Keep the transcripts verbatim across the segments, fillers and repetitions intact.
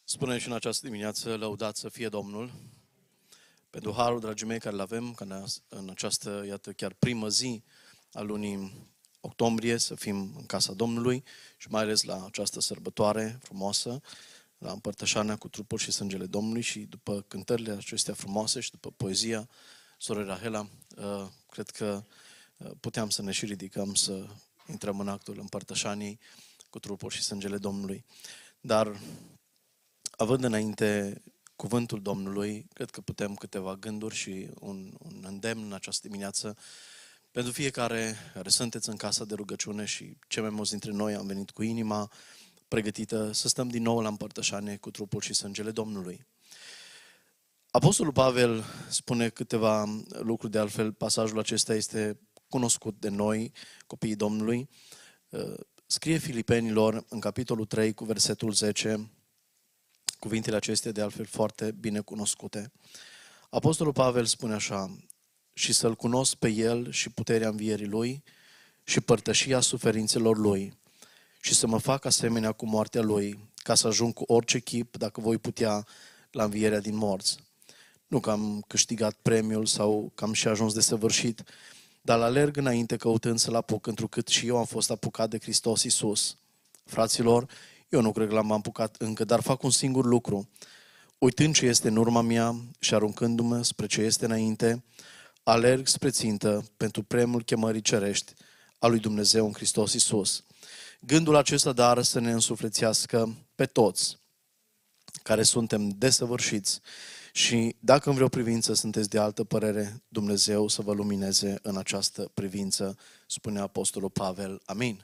Spunem și în această dimineață, lăudat să fie Domnul, pentru harul, dragii mei, care îl avem, ca în această, iată, chiar primă zi a lunii octombrie, să fim în casa Domnului și mai ales la această sărbătoare frumoasă, la împărtășania cu trupul și sângele Domnului. Și după cântările acestea frumoase și după poezia sorei Rahela, cred că puteam să ne și ridicăm să intrăm în actul împărtășaniei cu trupul și sângele Domnului. Dar având înainte cuvântul Domnului, cred că putem câteva gânduri și un, un îndemn în această dimineață pentru fiecare care sunteți în casa de rugăciune și cei mai mulți dintre noi am venit cu inima pregătită să stăm din nou la împărtășanie cu trupul și sângele Domnului. Apostolul Pavel spune câteva lucruri, de altfel pasajul acesta este cunoscut de noi, copiii Domnului. Scrie Filipenilor în capitolul trei cu versetul zece, cuvintele acestea de altfel foarte bine cunoscute. Apostolul Pavel spune așa: și să-L cunosc pe El și puterea învierii Lui și părtășia suferințelor Lui și să mă fac asemenea cu moartea Lui, ca să ajung cu orice chip, dacă voi putea, la învierea din morți. Nu că am câștigat premiul sau că am și ajuns de săvârșit, dar alerg înainte căutând să-L apuc, întrucât și eu am fost apucat de Hristos Iisus. Fraților, eu nu cred că l-am apucat încă, dar fac un singur lucru. Uitând ce este în urma mea și aruncându-mă spre ce este înainte, alerg spre țintă pentru premiul chemării cerești a lui Dumnezeu în Hristos Iisus. Gândul acesta, dar, să ne însuflețească pe toți care suntem desăvârșiți și dacă în vreo privință sunteți de altă părere, Dumnezeu să vă lumineze în această privință, spune Apostolul Pavel. Amin.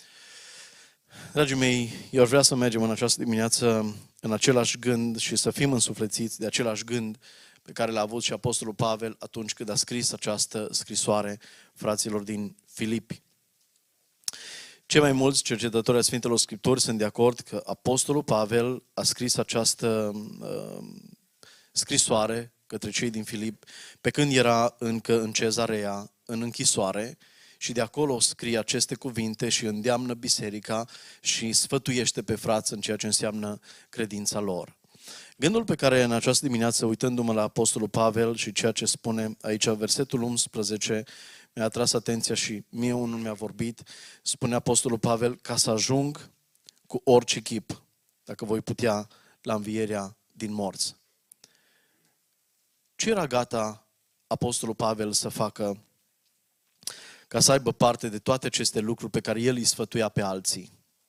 Dragii mei, eu aș vrea să mergem în această dimineață în același gând și să fim însuflețiți de același gând pe care l-a avut și Apostolul Pavel atunci când a scris această scrisoare fraților din Filipi. Cei mai mulți cercetători ai Sfintelor Scripturi sunt de acord că Apostolul Pavel a scris această uh, scrisoare către cei din Filip pe când era încă în Cezarea, în închisoare, și de acolo scrie aceste cuvinte și îndeamnă biserica și sfătuiește pe frați în ceea ce înseamnă credința lor. Gândul pe care în această dimineață, uitându-mă la Apostolul Pavel și ceea ce spune aici, versetul unsprezece, mi-a atras atenția și mie unul mi-a vorbit. Spune Apostolul Pavel: ca să ajung cu orice chip, dacă voi putea, la învierea din morți. Ce era gata Apostolul Pavel să facă ca să aibă parte de toate aceste lucruri pe care el îi sfătuia pe alții?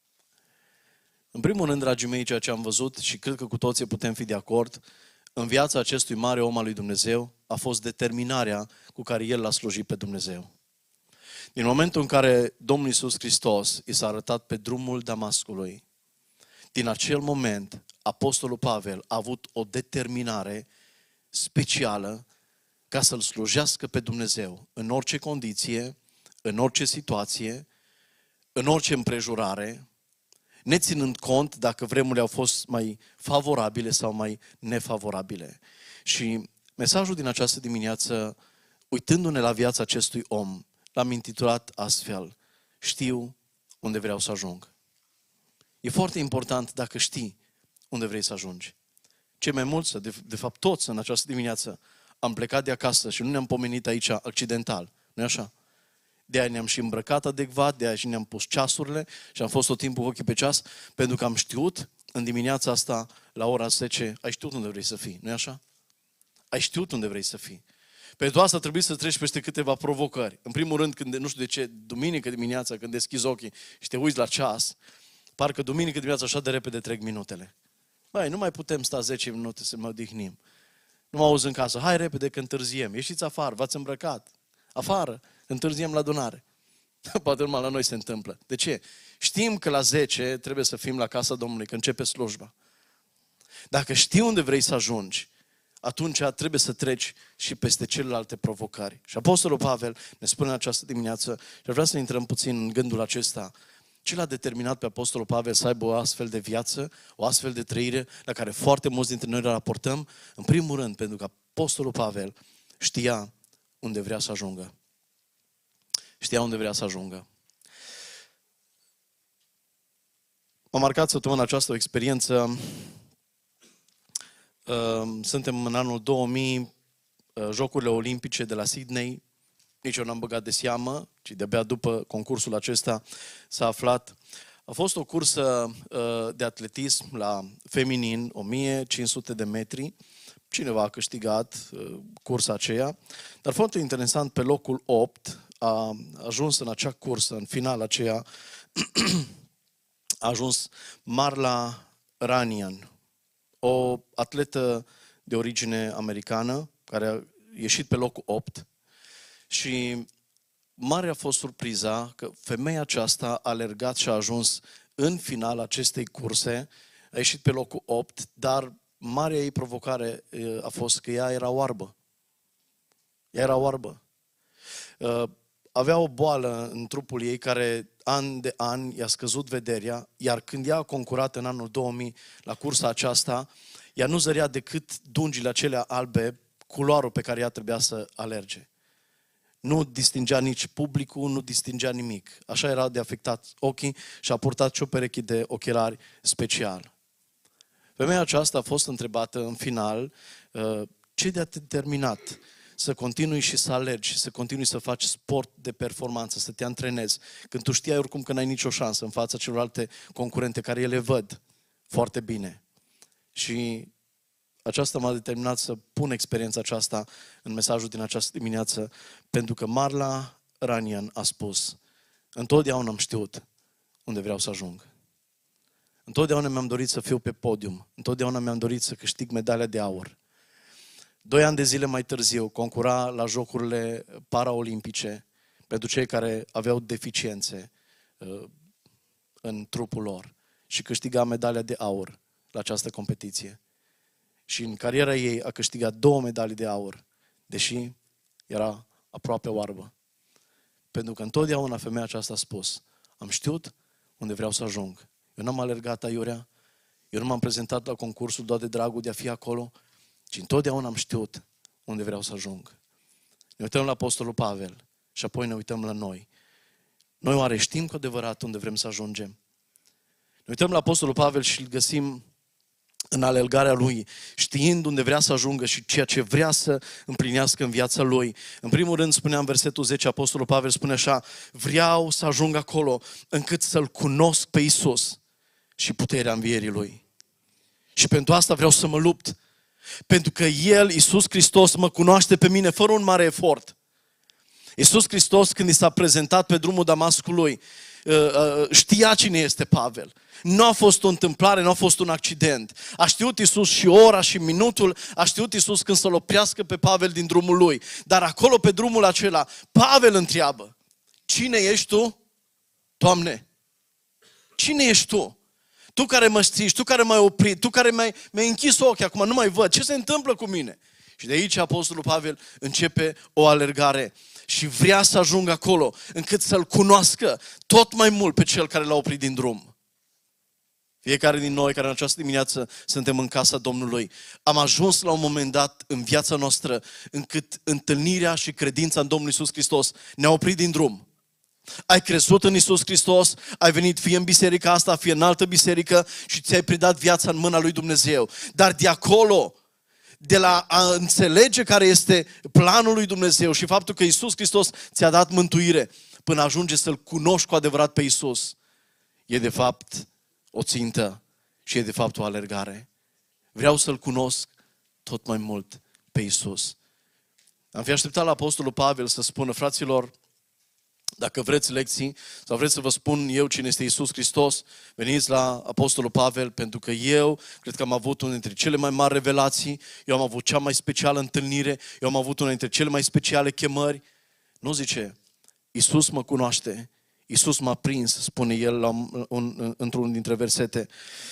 În primul rând, dragii mei, ceea ce am văzut și cred că cu toții putem fi de acord, în viața acestui mare om al lui Dumnezeu a fost determinarea cu care el l-a slujit pe Dumnezeu. Din momentul în care Domnul Iisus Hristos i s-a arătat pe drumul Damascului, din acel moment, Apostolul Pavel a avut o determinare specială ca să-L slujească pe Dumnezeu în orice condiție, în orice situație, în orice împrejurare, neținând cont dacă vremurile au fost mai favorabile sau mai nefavorabile. Și mesajul din această dimineață, uitându-ne la viața acestui om, l-am intitulat astfel: știu unde vreau să ajung. E foarte important dacă știi unde vrei să ajungi. Cei mai mulți, de, de fapt toți în această dimineață, am plecat de acasă și nu ne-am pomenit aici accidental. Nu-i așa? De-aia ne-am și îmbrăcat adecvat, de-aia și ne-am pus ceasurile și am fost tot timpul cu ochii pe ceas, pentru că am știut în dimineața asta, la ora zece, ai știut unde vrei să fii, nu-i așa? Ai știut unde vrei să fii. Pentru asta trebuie să treci peste câteva provocări. În primul rând, când, nu știu de ce, duminică dimineața, când deschizi ochii și te uiți la ceas, parcă duminică dimineața așa de repede trec minutele. Băi, nu mai putem sta zece minute să mă odihnim. Nu mă auzi în casă, hai repede că întârziem, ieșiți afară, v-ați îmbrăcat. Afară, întârziem la adunare. Poate numai la noi se întâmplă. De ce? Știm că la zece trebuie să fim la casa Domnului, că începe slujba. Dacă știi unde vrei să ajungi, atunci trebuie să treci și peste celelalte provocări. Și Apostolul Pavel ne spune în această dimineață, și vreau să intrăm puțin în gândul acesta, ce l-a determinat pe Apostolul Pavel să aibă o astfel de viață, o astfel de trăire, la care foarte mulți dintre noi le raportăm? În primul rând, pentru că Apostolul Pavel știa unde vrea să ajungă. Știa unde vrea să ajungă. M-a marcat săptămâna aceasta o experiență Suntem în anul două mii, Jocurile Olimpice de la Sydney. Nici eu n-am băgat de seamă, ci de-abia după concursul acesta s-a aflat. A fost o cursă de atletism la feminin, o mie cinci sute de metri. Cineva a câștigat cursa aceea. Dar foarte interesant, pe locul opt a ajuns în acea cursă, în finala aceea, a ajuns Marla Ranian, o atletă de origine americană, care a ieșit pe locul opt. Și mare a fost surpriza că femeia aceasta a alergat și a ajuns în final acestei curse, a ieșit pe locul opt, dar marea ei provocare a fost că ea era oarbă. Ea era oarbă. Avea o boală în trupul ei care an de an i-a scăzut vederea, iar când ea a concurat în anul două mii la cursa aceasta, ea nu zărea decât dungile acelea albe, culoarul pe care ea trebuia să alerge. Nu distingea nici publicul, nu distingea nimic. Așa era de afectat ochii și a purtat și o pereche de ochelari special. Femeia aceasta a fost întrebată în final ce te-a determinat să continui și să alergi și să continui să faci sport de performanță, să te antrenezi, când tu știai oricum că n-ai nicio șansă în fața celorlalte concurente care ele văd foarte bine. Și aceasta m-a determinat să pun experiența aceasta în mesajul din această dimineață, pentru că Marla Ranian a spus: întotdeauna am știut unde vreau să ajung. Întotdeauna mi-am dorit să fiu pe podium. Întotdeauna mi-am dorit să câștig medalia de aur. Doi ani de zile mai târziu concura la Jocurile Paraolimpice pentru cei care aveau deficiențe uh, în trupul lor și câștiga medalia de aur la această competiție. Și în cariera ei a câștigat două medalii de aur, deși era aproape oarbă. Pentru că întotdeauna femeia aceasta a spus: am știut unde vreau să ajung. Eu n-am alergat aiurea, eu nu m-am prezentat la concursul doar de dragul de a fi acolo, ci întotdeauna am știut unde vreau să ajung. Ne uităm la Apostolul Pavel și apoi ne uităm la noi. Noi oare știm cu adevărat unde vrem să ajungem? Ne uităm la Apostolul Pavel și îl găsim în alergarea lui, știind unde vrea să ajungă și ceea ce vrea să împlinească în viața lui. În primul rând, spunea în versetul zece, Apostolul Pavel spune așa: vreau să ajung acolo încât să-L cunosc pe Iisus și puterea învierii Lui. Și pentru asta vreau să mă lupt. Pentru că El, Iisus Hristos, mă cunoaște pe mine fără un mare efort. Iisus Hristos, când i s-a prezentat pe drumul Damascului, știa cine este Pavel. Nu a fost o întâmplare, nu a fost un accident. A știut Iisus și ora și minutul, a știut Iisus când să-l oprească pe Pavel din drumul lui. Dar acolo, pe drumul acela, Pavel întreabă: cine ești tu? Doamne, cine ești tu? Tu care mă știi, tu care m-ai oprit, tu care mi-ai, mi-ai închis ochii, acum nu mai văd. Ce se întâmplă cu mine? Și de aici Apostolul Pavel începe o alergare și vrea să ajungă acolo, încât să-L cunoască tot mai mult pe Cel care l-a oprit din drum. Fiecare din noi care în această dimineață suntem în casa Domnului, am ajuns la un moment dat în viața noastră încât întâlnirea și credința în Domnul Iisus Hristos ne-a oprit din drum. Ai crezut în Iisus Hristos, ai venit fie în biserica asta, fie în altă biserică și ți-ai predat viața în mâna lui Dumnezeu. Dar de acolo, de la a înțelege care este planul lui Dumnezeu și faptul că Iisus Hristos ți-a dat mântuire, până ajunge să-L cunoști cu adevărat pe Iisus, e de fapt o țintă și e de fapt o alergare. Vreau să-L cunosc tot mai mult pe Iisus. Am fi așteptat la Apostolul Pavel să spună: fraților, dacă vreți lecții sau vreți să vă spun eu cine este Iisus Hristos, veniți la Apostolul Pavel, pentru că eu cred că am avut una dintre cele mai mari revelații, eu am avut cea mai specială întâlnire, eu am avut una dintre cele mai speciale chemări. Nu, zice, Iisus mă cunoaște, Iisus m-a prins, spune el la un, un, într-unul dintre versete.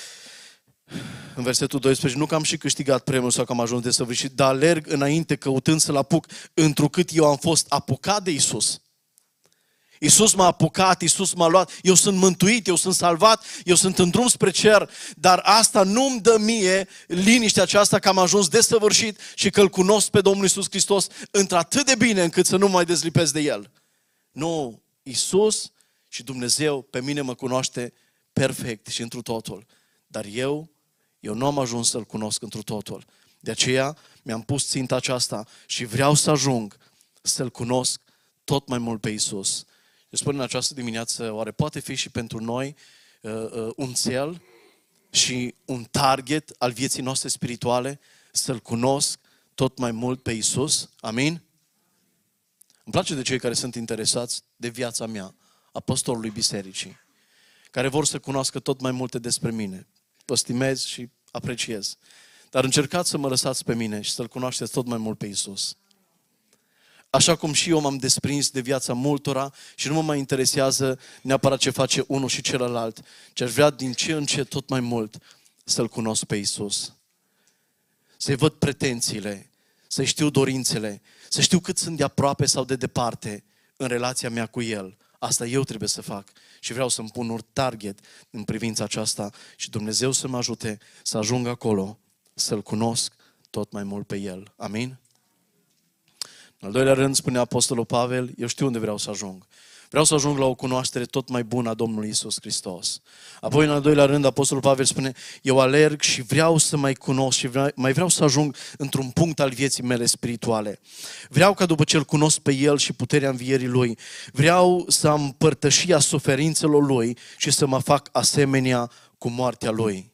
În versetul doisprezece, nu că am și câștigat premiul sau că am ajuns desăvârșit, dar alerg înainte căutând să-L apuc, întrucât eu am fost apucat de Iisus. Iisus m-a apucat, Iisus m-a luat, eu sunt mântuit, eu sunt salvat, eu sunt în drum spre cer, dar asta nu-mi dă mie liniștea aceasta că am ajuns desăvârșit și că îl cunosc pe Domnul Iisus Hristos într-atât de bine încât să nu mai dezlipesc de El. Nu, Iisus și Dumnezeu pe mine mă cunoaște perfect și întru totul, dar eu, eu nu am ajuns să-L cunosc întru totul. De aceea mi-am pus ținta aceasta și vreau să ajung să-L cunosc tot mai mult pe Iisus. Eu spun în această dimineață, oare poate fi și pentru noi uh, uh, un cel și un target al vieții noastre spirituale, să-L cunosc tot mai mult pe Iisus? Amin? Îmi place de cei care sunt interesați de viața mea, a păstorului bisericii, care vor să cunoască tot mai multe despre mine. Vă stimez și apreciez. Dar încercați să mă lăsați pe mine și să-L cunoașteți tot mai mult pe Iisus. Așa cum și eu m-am desprins de viața multora și nu mă mai interesează neapărat ce face unul și celălalt, ci aș vrea din ce în ce tot mai mult să-L cunosc pe Iisus. Să-i văd pretențiile, să-i știu dorințele, să știu cât sunt de aproape sau de departe în relația mea cu El. Asta eu trebuie să fac și vreau să-mi pun un target în privința aceasta și Dumnezeu să mă ajute să ajung acolo, să-L cunosc tot mai mult pe El. Amin? În al doilea rând, spune Apostolul Pavel, eu știu unde vreau să ajung. Vreau să ajung la o cunoaștere tot mai bună a Domnului Iisus Hristos. Apoi, în al doilea rând, Apostolul Pavel spune, eu alerg și vreau să mai cunosc și vreau, mai vreau să ajung într-un punct al vieții mele spirituale. Vreau ca după ce îl cunosc pe El și puterea învierii Lui, vreau să am părtășia suferințelor Lui și să mă fac asemenea cu moartea Lui.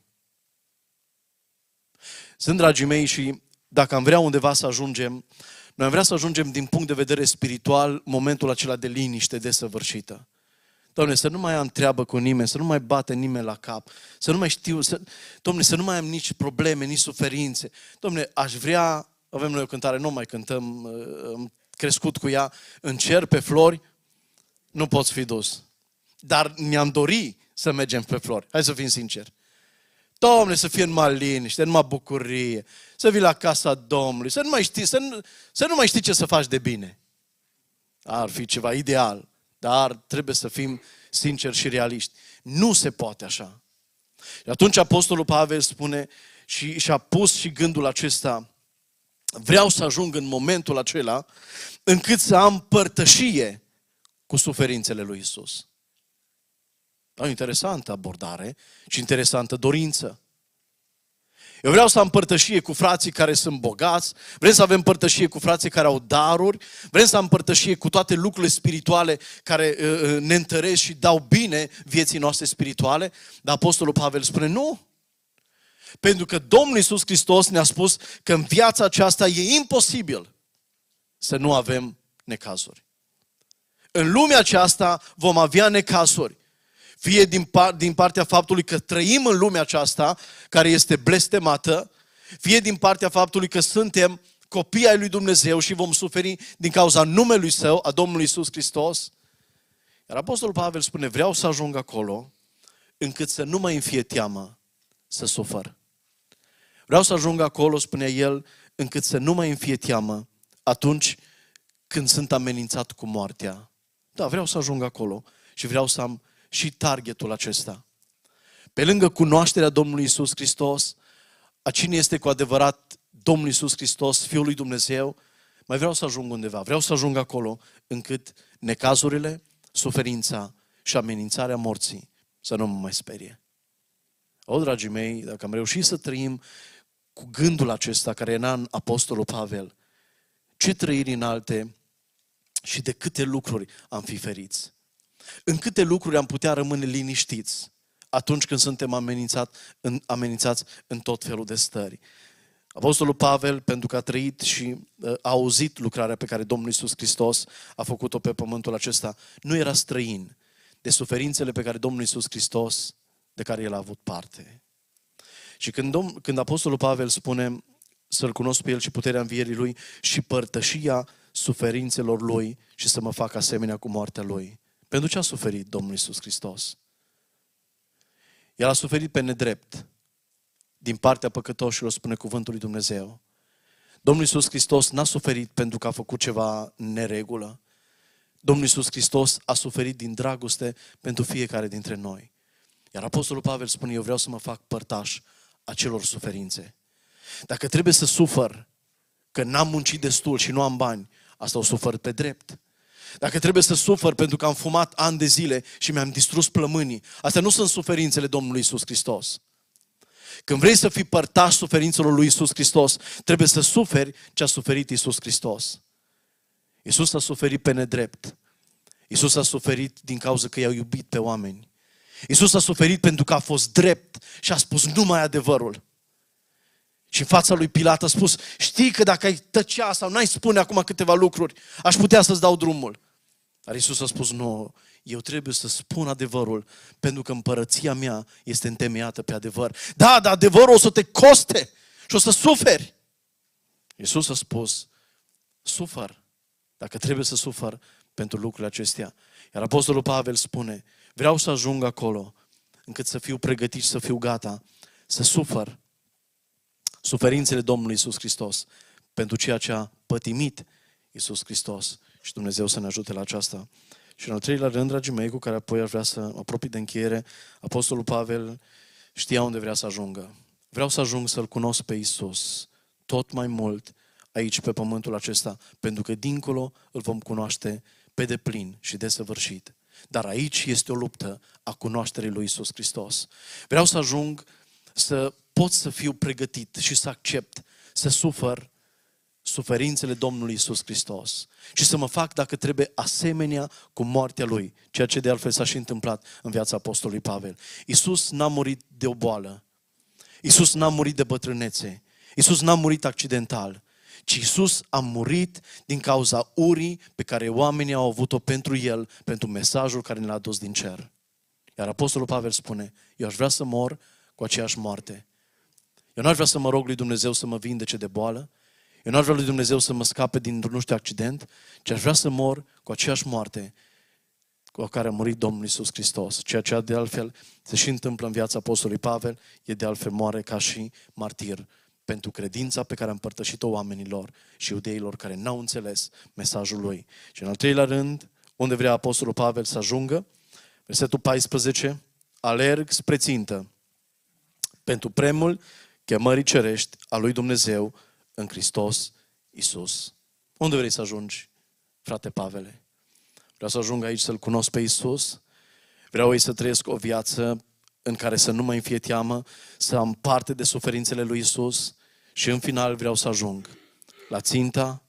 Sunt, dragii mei, și dacă am vrea undeva să ajungem, noi am vrea să ajungem din punct de vedere spiritual momentul acela de liniște desăvârșită. Doamne, să nu mai am treabă cu nimeni, să nu mai bate nimeni la cap, să nu mai știu, să, Doamne, să nu mai am nici probleme, nici suferințe. Doamne, aș vrea, avem noi o cântare, nu mai cântăm, am crescut cu ea, în cer pe flori, nu poți fi dus. Dar ne-am dorit să mergem pe flori. Hai să fim sinceri. Doamne, să fie numai liniște, numai bucurie, să vii la casa Domnului, să nu mai știi, să nu, să nu mai știi ce să faci de bine. Ar fi ceva ideal, dar trebuie să fim sinceri și realiști. Nu se poate așa. Și atunci Apostolul Pavel spune și și-a pus și gândul acesta, vreau să ajung în momentul acela încât să am părtășie cu suferințele lui Iisus. O interesantă abordare și interesantă dorință. Eu vreau să am părtășie cu frații care sunt bogați, vrem să avem părtășie cu frații care au daruri, vrem să am părtășie cu toate lucrurile spirituale care uh, ne întăresc și dau bine vieții noastre spirituale, dar Apostolul Pavel spune nu. Pentru că Domnul Iisus Hristos ne-a spus că în viața aceasta e imposibil să nu avem necazuri. În lumea aceasta vom avea necazuri. Fie din, par, din partea faptului că trăim în lumea aceasta, care este blestemată, fie din partea faptului că suntem copii ai lui Dumnezeu și vom suferi din cauza numelui Său, a Domnului Iisus Hristos. Iar Apostolul Pavel spune, vreau să ajung acolo, încât să nu mai îmi fie teamă să sufăr. Vreau să ajung acolo, spunea el, încât să nu mai îmi fie teamă atunci când sunt amenințat cu moartea. Da, vreau să ajung acolo și vreau să am și targetul acesta. Pe lângă cunoașterea Domnului Iisus Hristos, a cine este cu adevărat Domnul Iisus Hristos, Fiul lui Dumnezeu, mai vreau să ajung undeva. Vreau să ajung acolo încât necazurile, suferința și amenințarea morții să nu mă mai sperie. O, dragii mei, dacă am reușit să trăim cu gândul acesta care era în Apostolul Pavel, ce trăiri înalte și de câte lucruri am fi feriți. În câte lucruri am putea rămâne liniștiți atunci când suntem amenințat, în, amenințați în tot felul de stări. Apostolul Pavel, pentru că a trăit și uh, a auzit lucrarea pe care Domnul Iisus Hristos a făcut-o pe pământul acesta, nu era străin de suferințele pe care Domnul Iisus Hristos, de care El a avut parte. Și când, Domn, când Apostolul Pavel spune să-L cunosc pe El și puterea învierii Lui și părtășia suferințelor Lui și să mă fac asemenea cu moartea Lui. Pentru ce a suferit Domnul Iisus Hristos? El a suferit pe nedrept din partea păcătoșilor, spune cuvântul lui Dumnezeu. Domnul Iisus Hristos n-a suferit pentru că a făcut ceva neregulă. Domnul Iisus Hristos a suferit din dragoste pentru fiecare dintre noi. Iar Apostolul Pavel spune, eu vreau să mă fac părtaș acelor suferințe. Dacă trebuie să sufăr că n-am muncit destul și nu am bani, asta o sufăr pe drept. Dacă trebuie să sufăr pentru că am fumat ani de zile și mi-am distrus plămânii, astea nu sunt suferințele Domnului Iisus Hristos. Când vrei să fii părtaș suferințelor lui Iisus Hristos, trebuie să suferi ce a suferit Iisus Hristos. Iisus a suferit pe nedrept. Iisus a suferit din cauza că i-a iubit pe oameni. Iisus a suferit pentru că a fost drept și a spus numai adevărul. Și în fața lui Pilat a spus, știi că dacă ai tăcea sau n-ai spune acum câteva lucruri, aș putea să-ți dau drumul. Dar Iisus a spus, nu, eu trebuie să spun adevărul, pentru că împărăția mea este întemeiată pe adevăr. Da, dar adevărul o să te coste și o să suferi. Iisus a spus, sufăr, dacă trebuie să sufăr pentru lucrurile acestea. Iar Apostolul Pavel spune, vreau să ajung acolo, încât să fiu pregătit și să fiu gata, să sufăr suferințele Domnului Iisus Hristos pentru ceea ce a pătimit Iisus Hristos. Și Dumnezeu să ne ajute la aceasta. Și în al treilea rând, dragii mei, cu care apoi aș vrea să mă apropii de încheiere, Apostolul Pavel știa unde vrea să ajungă. Vreau să ajung să-L cunosc pe Iisus tot mai mult aici pe pământul acesta, pentru că dincolo îl vom cunoaște pe deplin și desăvârșit. Dar aici este o luptă a cunoașterii lui Iisus Hristos. Vreau să ajung să pot să fiu pregătit și să accept, să sufăr suferințele Domnului Iisus Hristos și să mă fac, dacă trebuie, asemenea cu moartea Lui, ceea ce de altfel s-a și întâmplat în viața Apostolului Pavel. Iisus n-a murit de o boală, Iisus n-a murit de bătrânețe, Iisus n-a murit accidental, ci Iisus a murit din cauza urii pe care oamenii au avut-o pentru El, pentru mesajul care ne l-a adus din cer. Iar Apostolul Pavel spune, eu aș vrea să mor cu aceeași moarte. Eu nu aș vrea să mă rog lui Dumnezeu să mă vindece de boală, eu nu aș vrea lui Dumnezeu să mă scape din nu știu accident, ci aș vrea să mor cu aceeași moarte cu care a murit Domnul Iisus Hristos. Ceea ce de altfel se și întâmplă în viața Apostolului Pavel, e de altfel moare ca și martir pentru credința pe care a împărtășit-o oamenilor și iudeilor care n-au înțeles mesajul lui. Și în al treilea rând, unde vrea Apostolul Pavel să ajungă, versetul paisprezece, alerg spre țintă pentru premiul chemării cerești a lui Dumnezeu în Hristos Iisus. Unde vrei să ajungi, frate Pavele? Vreau să ajung aici să-L cunosc pe Iisus. Vreau aici să trăiesc o viață în care să nu mai fie teamă, să am parte de suferințele lui Iisus și în final vreau să ajung la ținta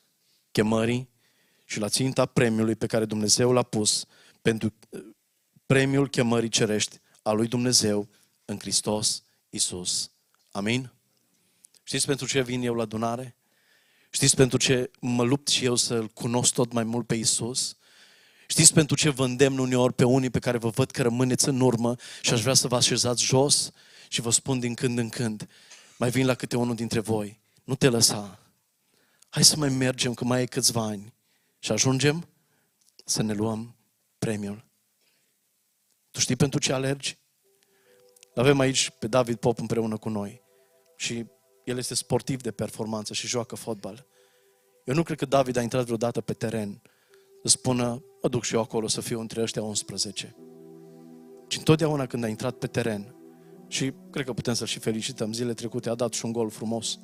chemării și la ținta premiului pe care Dumnezeu l-a pus pentru premiul chemării cerești a lui Dumnezeu în Hristos Iisus. Amin? Știți pentru ce vin eu la adunare? Știți pentru ce mă lupt și eu să-L cunosc tot mai mult pe Iisus? Știți pentru ce vă îndemn uneori pe unii pe care vă văd că rămâneți în urmă și aș vrea să vă așezați jos și vă spun din când în când, mai vin la câte unul dintre voi, nu te lăsa. Hai să mai mergem, că mai e câțiva ani și ajungem să ne luăm premiul. Tu știi pentru ce alergi? L-avem aici pe David Pop împreună cu noi și el este sportiv de performanță și joacă fotbal. Eu nu cred că David a intrat vreodată pe teren să spună, mă duc și eu acolo să fiu între ăștia unsprezece. Și întotdeauna când a intrat pe teren, și cred că putem să-l și felicităm, zilele trecute a dat și un gol frumos.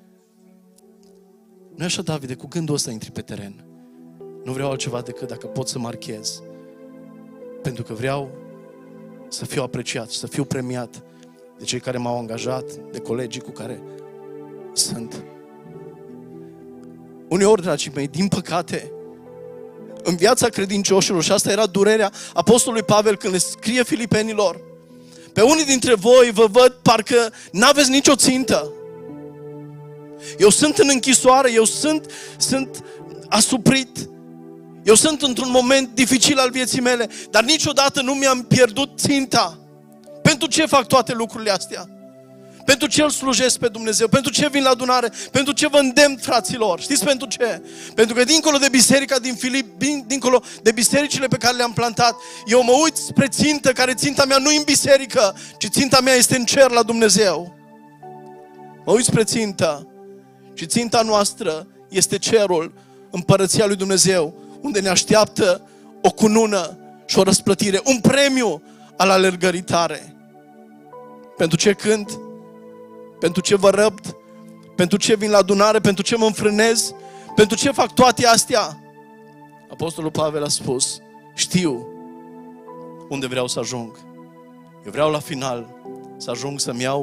Nu e așa, Davide, cu gândul ăsta intri pe teren. Nu vreau altceva decât dacă pot să marchez. Pentru că vreau să fiu apreciat, să fiu premiat de cei care m-au angajat, de colegii cu care sunt. Uneori, dragii mei, din păcate, în viața credincioșilor, și asta era durerea Apostolului Pavel când le scrie Filipenilor, pe unii dintre voi vă văd parcă n-aveți nicio țintă. Eu sunt în închisoare, eu sunt, sunt asuprit, eu sunt într-un moment dificil al vieții mele, dar niciodată nu mi-am pierdut ținta. Pentru ce fac toate lucrurile astea? Pentru ce îl slujesc pe Dumnezeu? Pentru ce vin la adunare? Pentru ce vă îndemn, fraților? Știți pentru ce? Pentru că dincolo de biserica din Filip, dincolo de bisericile pe care le-am plantat, eu mă uit spre țintă, care ținta mea nu e în biserică, ci ținta mea este în cer la Dumnezeu. Mă uit spre țintă și ținta noastră este cerul, împărăția lui Dumnezeu, unde ne așteaptă o cunună și o răsplătire, un premiu al alergării tare. Pentru ce cânt? Pentru ce vă răbd? Pentru ce vin la adunare? Pentru ce mă înfrânez? Pentru ce fac toate astea? Apostolul Pavel a spus, știu unde vreau să ajung. Eu vreau la final să ajung să-mi iau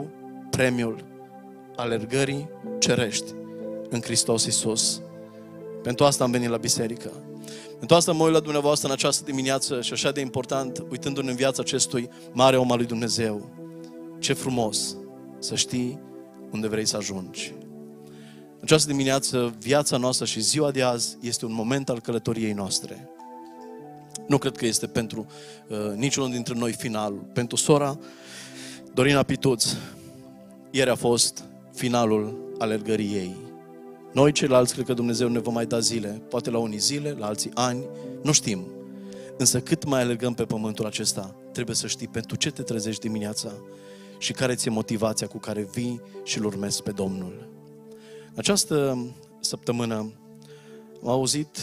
premiul alergării cerești în Hristos Iisus. Pentru asta am venit la biserică. Pentru asta mă uit la dumneavoastră în această dimineață și așa de important, uitându-ne în viața acestui mare om al lui Dumnezeu. Ce frumos să știi unde vrei să ajungi. În această dimineață, viața noastră și ziua de azi este un moment al călătoriei noastre. Nu cred că este pentru uh, niciunul dintre noi finalul. Pentru sora Dorina Pituț, ieri a fost finalul alergării ei. Noi ceilalți, cred că Dumnezeu ne va mai da zile, poate la unii zile, la alții ani, nu știm. Însă cât mai alergăm pe pământul acesta, trebuie să știi pentru ce te trezești dimineața și care ți-e motivația cu care vii și îl urmezi pe Domnul. În această săptămână am auzit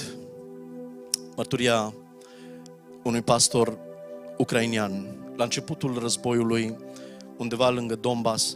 mărturia unui pastor ucrainian la începutul războiului, undeva lângă Donbass,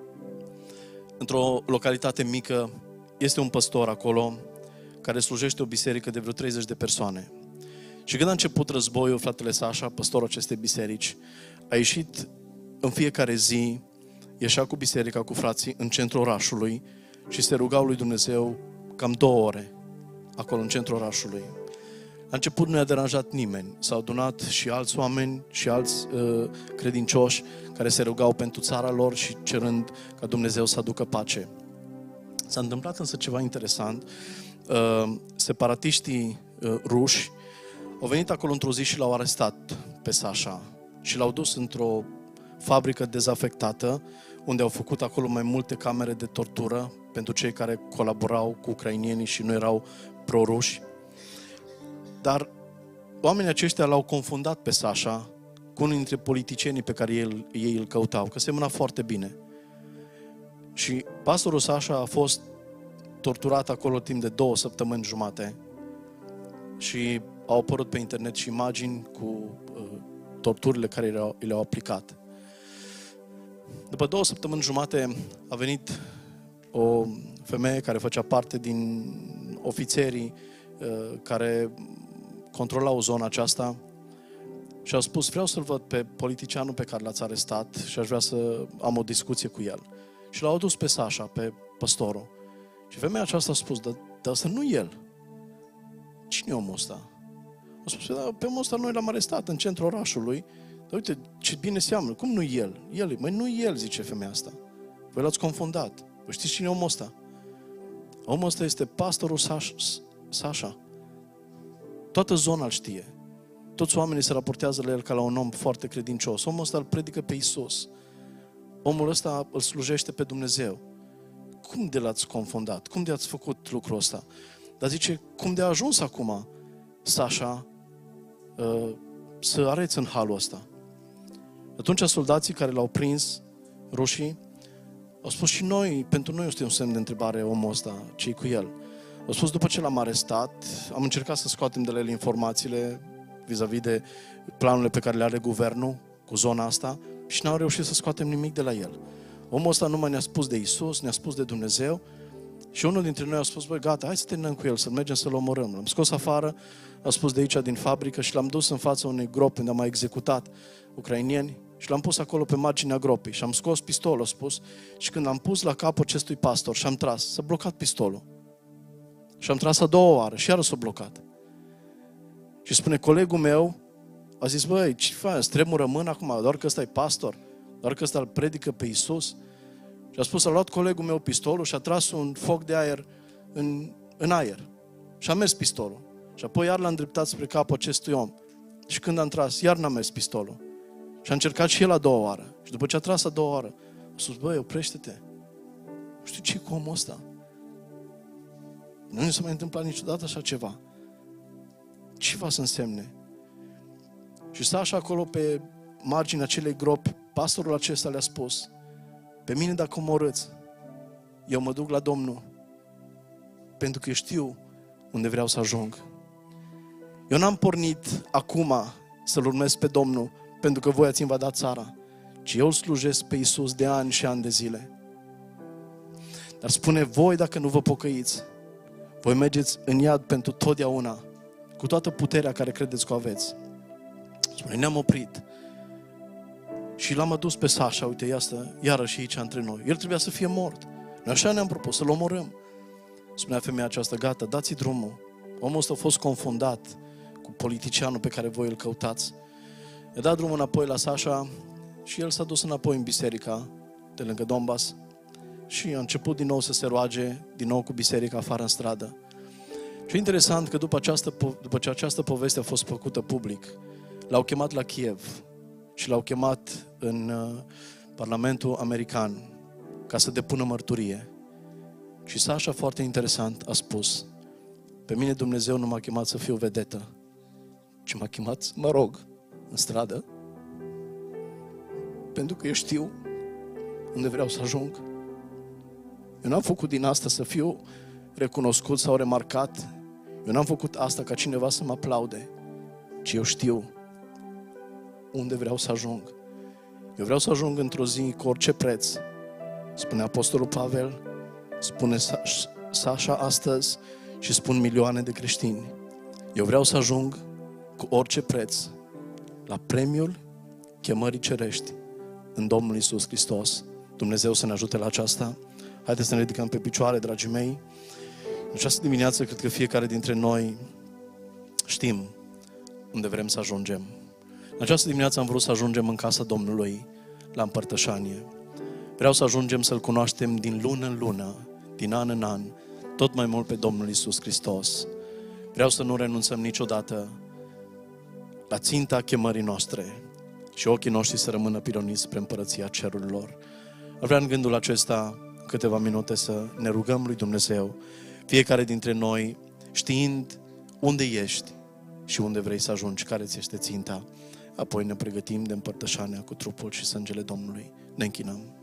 într-o localitate mică. Este un păstor acolo care slujește o biserică de vreo treizeci de persoane. Și când a început războiul, fratele Sașa, păstorul acestei biserici, a ieșit în fiecare zi, ieșea cu biserica, cu frații, în centrul orașului și se rugau lui Dumnezeu cam două ore acolo în centrul orașului. La început nu i-a deranjat nimeni. S-au adunat și alți oameni și alți uh, credincioși care se rugau pentru țara lor și cerând ca Dumnezeu să aducă pace. S-a întâmplat însă ceva interesant. Uh, separatiștii uh, ruși au venit acolo într-o zi și l-au arestat pe Sașa și l-au dus într-o fabrică dezafectată, unde au făcut acolo mai multe camere de tortură pentru cei care colaborau cu ucrainienii și nu erau pro-ruși. Dar oamenii aceștia l-au confundat pe Sașa cu unul dintre politicienii pe care ei, ei îl căutau, că semăna foarte bine. Și pastorul Sașa a fost torturat acolo timp de două săptămâni jumate și au apărut pe internet și imagini cu uh, torturile care le-au, le-au aplicat. După două săptămâni jumate a venit o femeie care făcea parte din ofițerii uh, care controlau zona aceasta și au spus: vreau să-l văd pe politicianul pe care l-ați arestat și aș vrea să am o discuție cu el. Și l-au adus pe Sașa, pe păstorul. Și femeia aceasta a spus: dar, dar ăsta nu el. Cine e omul ăsta? A spus: da, pe omul ăsta noi l-am arestat în centrul orașului. Dar uite, ce bine seamănă. Cum nu el? El, măi, nu el, zice femeia asta. Voi l-ați confundat. Voi știți cine e omul ăsta? Omul ăsta este pastorul Sașa. Toată zona îl știe. Toți oamenii se raportează la el ca la un om foarte credincios. Omul ăsta îl predică pe Iisus. Omul ăsta îl slujește pe Dumnezeu. Cum de l-ați confundat? Cum de ați făcut lucrul ăsta? Dar zice, cum de a ajuns acum Sașa uh, să areți în halul ăsta? Atunci soldații care l-au prins, rușii, au spus: și noi, pentru noi este un semn de întrebare omul ăsta, ce-i cu el? Au spus: după ce l-am arestat, am încercat să scoatem de la el informațiile vis-a-vis de planurile pe care le are guvernul cu zona asta și n-au reușit să scoatem nimic de la el. Omul ăsta numai ne-a spus de Iisus, ne-a spus de Dumnezeu și unul dintre noi a spus: băi, gata, hai să terminăm cu el, să mergem să-l omorâm. L-am scos afară, a spus de aici din fabrică și l-am dus în fața unei gropi unde am mai executat ucrainieni și l-am pus acolo pe marginea gropii și am scos pistolul, a spus, și când am pus la capul acestui pastor și am tras, s-a blocat pistolul. Și am tras a doua oară și iară s-a blocat. Și spune, colegul meu a zis: băi, ce faci, tremură mâna acum, doar că ăsta e pastor, doar că ăsta îl predică pe Iisus. Și a spus, a luat colegul meu pistolul și a tras un foc de aer în, în aer. Și a mers pistolul. Și apoi iar l-a îndreptat spre capul acestui om. Și când a tras, iar n-a mers pistolul. Și a încercat și el a doua oară. Și după ce a tras a doua oară, a spus: băi, oprește-te. Nu știu ce cu omul ăsta. Nu mi s-a mai întâmplat niciodată așa ceva. Ce va să însemne? Și sta așa acolo pe marginea acelei gropi, pastorul acesta le-a spus: pe mine dacă omorâți, eu mă duc la Domnul, pentru că eu știu unde vreau să ajung. Eu n-am pornit acum să-L urmez pe Domnul pentru că voi ați invadat țara, ci eu îl slujesc pe Iisus de ani și ani de zile. Dar spune, voi dacă nu vă pocăiți, voi mergeți în iad pentru totdeauna, cu toată puterea care credeți că o aveți. Spune, ne-am oprit Și l-am adus pe Sasha, uite, iasă, iarăși aici între noi. El trebuia să fie mort. Noi așa ne-am propus, să-l omorâm. Spunea femeia aceasta, gata, dați-i drumul. Omul ăsta a fost confundat cu politicianul pe care voi îl căutați. I-a dat drumul înapoi la Sasha și el s-a dus înapoi în biserica de lângă Donbass și a început din nou să se roage, din nou cu biserica afară în stradă. Și e interesant că după, această, după ce această poveste a fost făcută public, l-au chemat la Kiev și l-au chemat în uh, Parlamentul American ca să depună mărturie. Și Sasha, foarte interesant, a spus, pe mine Dumnezeu nu m-a chemat să fiu vedetă, ci m-a chemat să mă rog în stradă, pentru că eu știu unde vreau să ajung. Eu n-am făcut din asta să fiu recunoscut sau remarcat. Eu n-am făcut asta ca cineva să mă aplaude, ci eu știu unde vreau să ajung. Eu vreau să ajung într-o zi cu orice preț, spune Apostolul Pavel, spune Sasha astăzi și spun milioane de creștini. Eu vreau să ajung cu orice preț la premiul chemării cerești în Domnul Iisus Hristos. Dumnezeu să ne ajute la aceasta. Haideți să ne ridicăm pe picioare, dragii mei. În această dimineață, cred că fiecare dintre noi știm unde vrem să ajungem. În această dimineață am vrut să ajungem în casa Domnului, la împărtășanie. Vreau să ajungem să-L cunoaștem din lună în lună, din an în an, tot mai mult pe Domnul Iisus Hristos. Vreau să nu renunțăm niciodată la ținta chemării noastre și ochii noștri să rămână pironiți spre împărăția cerurilor. Ar vrea în gândul acesta câteva minute să ne rugăm lui Dumnezeu, fiecare dintre noi știind unde ești și unde vrei să ajungi, care ți este ținta. Apoi ne pregătim de împărtășania cu trupul și sângele Domnului. Ne închinăm.